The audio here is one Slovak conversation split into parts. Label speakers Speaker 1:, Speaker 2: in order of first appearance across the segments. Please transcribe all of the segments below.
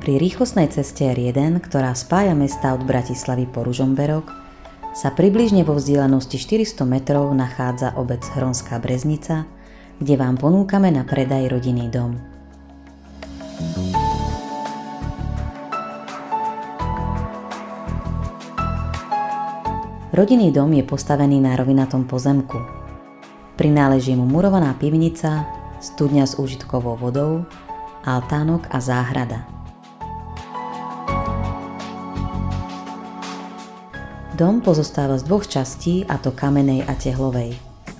Speaker 1: Pri rýchlostnej ceste R1, ktorá spája mestá od Bratislavy po Ružomberok, sa približne vo vzdialenosti 400 metrov nachádza obec Hronská Breznica, kde vám ponúkame na predaj rodinný dom. Rodinný dom je postavený na rovinatom pozemku. Prináleží mu murovaná pivnica, studňa s úžitkovou vodou, altánok a záhrada. Dom pozostáva z dvoch častí, a to kamennej a tehlovej.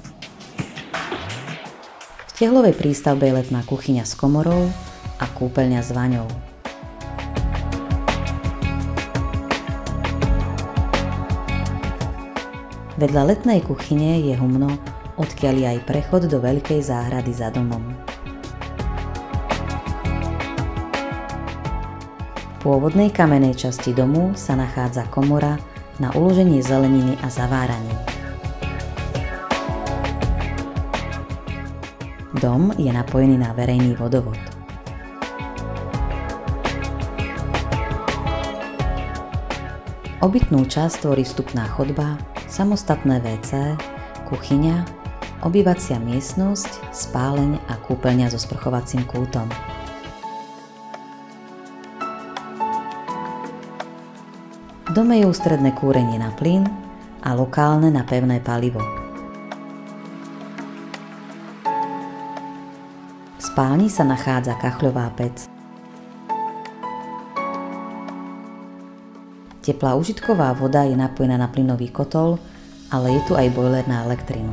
Speaker 1: V tehlovej prístavbe je letná kuchyňa s komorou a kúpeľňa s vaňou. Vedľa letnej kuchyne je humno, odkiaľ je aj prechod do veľkej záhrady za domom. V pôvodnej kamennej časti domu sa nachádza komora na uloženie zeleniny a zaváranie. Dom je napojený na verejný vodovod. Obytnú časť tvorí vstupná chodba, samostatné WC, kuchyňa, obývacia miestnosť, spáleň a kúpeľňa so sprchovacím kútom. V dome je ústredné kúrenie na plyn a lokálne na pevné palivo. V spálni sa nachádza kachľová pec. Teplá užitková voda je napojená na plynový kotol, ale je tu aj bojler na elektrinu.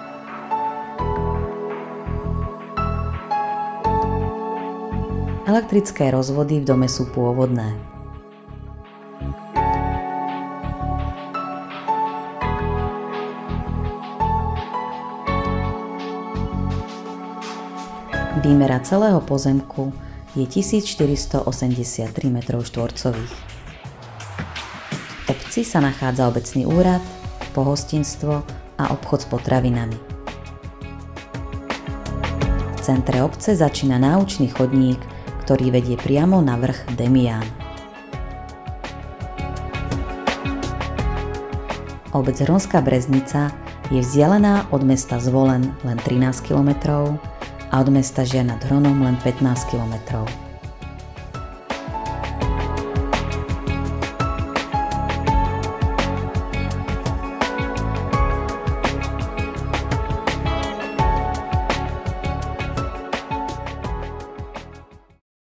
Speaker 1: Elektrické rozvody v dome sú pôvodné. Výmera celého pozemku je 1483 m². V obci sa nachádza obecný úrad, pohostinstvo a obchod s potravinami. V centre obce začína náučný chodník, ktorý vedie priamo na vrch Demián. Obec Hronská Breznica je vzdialená od mesta Zvolen len 13 km a od mesta Žiar nad Hronom len 15 km.